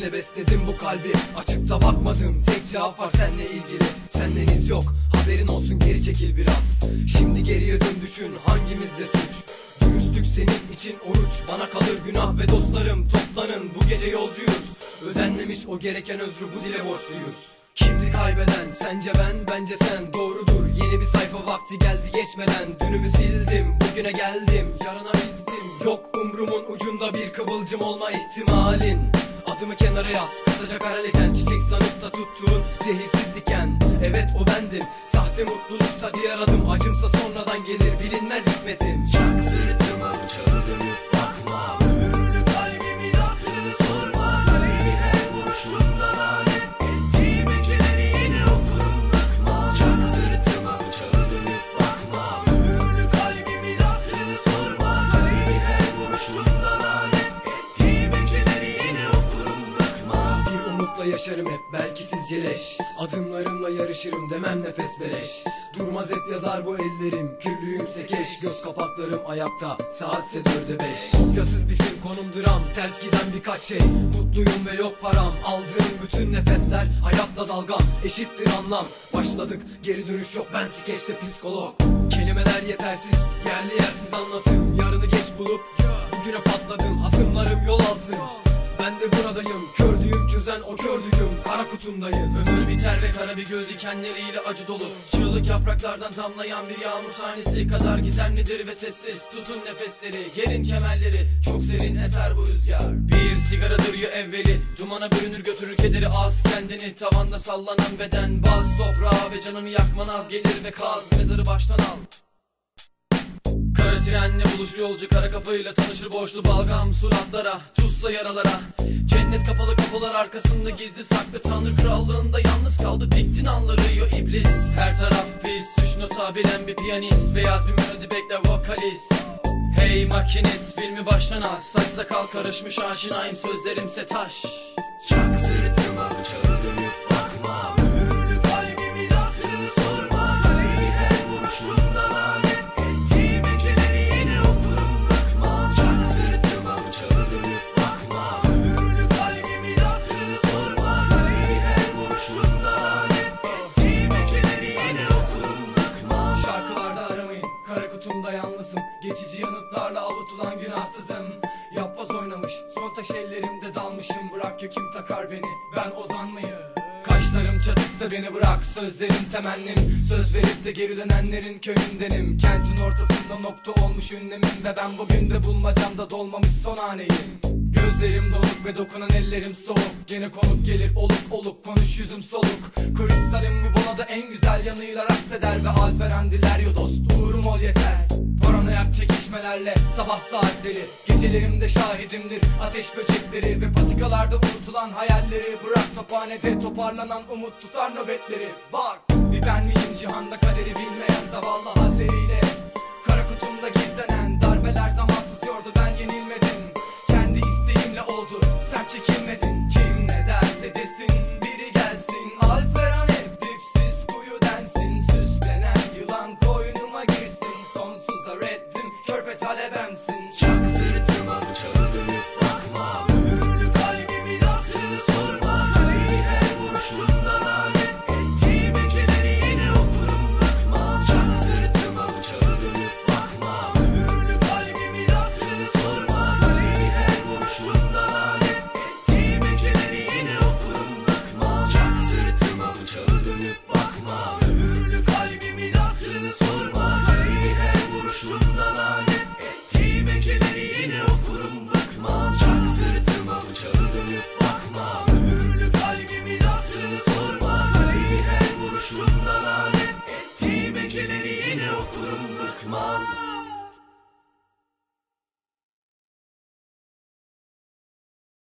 Seninle besledim bu kalbi, açıp da bakmadım. Tek cevap var seninle ilgili, senden iz yok. Haberin olsun, geri çekil biraz. Şimdi geriye dön, düşün hangimizde suç. Dürüstlük senin için oruç, bana kalır günah ve dostlarım toplanın. Bu gece yolcuyuz, ödenmemiş o gereken özrü bu dile borçluyuz. Kimdi kaybeden, sence ben, bence sen. Doğrudur, yeni bir sayfa vakti geldi geçmeden. Dünümü sildim, bugüne geldim, yarına bizdim. Yok umrumun ucunda bir kıvılcım olma ihtimalin. Adımı kenara yaz, kısaca karaleken. Çiçek sanıp da tuttuğun zehirsiz diken. Evet o bendim, sahte mutluluksa diğer adım. Acımsa sonradan gelir, bilinmez hikmetim. Çak sırtıma bıçağı dönüp bakma. Ömürlü kalbimin hatırını sorma. Kalemi her vuruşunda lanet. Ettiğim geceleri yine okurum bakma. Çak sırtıma bıçağı dönüp bakma. Ömürlü kalbimin hatırını sorma. Kalemi her vuruşunda lanet. Ettiğim geceleri yine okurum bakma. Bir umutla yaşarım hep, belki sizce leş. Adımlarımla yarışırım, demem nefes beleş. Durmaz hep yazar bu ellerim, küllüğümse keş. Göz kapaklarım ayakta, saatse 4'e 5. Kopyasız bir film, konum dram, ters giden birkaç şey. Mutluyum ve yok param, aldığım bütün nefesler hayatla dalgam, eşittir anlam. Başladık, geri dönüş yok, ben skeçte psikolog. Kelimeler yetersiz, yerli yersiz anlatım. Yarını geç bulup bugüne patladım, hasımlarım yol alsın. Ben de buradayım, kördüğüm çözen o kördüğüm kara kutumdayım. Ömür biter ve kara bir göl dikenleriyle acı dolu. Çığlık yapraklardan damlayan bir yağmur tanesi kadar gizemlidir ve sessiz. Tutun nefesleri, gerin kemerleri, çok serin eser bu rüzgar. Bir sigara duruyor evveli, dumana bürünür götürür kederi. Az kendini tavanda sallanan beden, baz toprağa ve canını yakman az gelir ve kaz mezarı baştan al. Kara trenle buluşur yolcu, kara kafayla tanışır borçlu balgam suratlara, tuzsa yaralara. Cennet kapalı kapılar arkasında gizli saklı, Tanrı krallığında yalnız kaldı, diktin anlarıyor iblis. Her taraf pis, üç nota bilen bir piyanist, beyaz bir melodi bekler vokalist. Hey makinist, filmi baştan al, saç sakal karışmış aşinayım, sözlerimse taş. Çak sırtıma bıçağı dönüp bakma. Ömürlü kalbimin hatırını sorma. Kalemi her vuruşunda lanet. Ettiğim geceleri yine okurum bakma. Çak sırtıma bıçağı dönüp bakma. Ömürlü kalbimin hatırını sorma. Kalemi her vuruşunda lanet. Ettiğim geceleri yine okurum bakma. Şarkılarda aramayın, kara kutumda yalnızım. Geçici yanıtlarla avutulan günahsızım. Yapboz oynamış, son taş ellerimde dalmışım. Bırak ya kim takar beni, ben ozan mıyım? Kaşlarım çatıksa beni bırak, sözlerim temennim. Söz verip de geri dönenlerin köyündenim. Kentin ortasında nokta olmuş ünlemim. Ve ben bugün de bulmacamda dolmamış son haneyim. Gözlerim donuk ve dokunan ellerim soğuk. Gene konuk gelir oluk oluk, konuş yüzüm soluk. Kristalim Mübola'da en güzel yanıyla rakseder. Ve Alperen diler yo dost, uğrum ol yeter. Paranoyak çekişmelerle sabah saatleri, gecelerimde şahidimdir ateş böcekleri. Ve patikalarda unutulan hayalleri, bırak tophanede toparlanan umut tutar nöbetleri. Bak bir ben miyim cihanda kaderi bilmeyen, zavallı halleri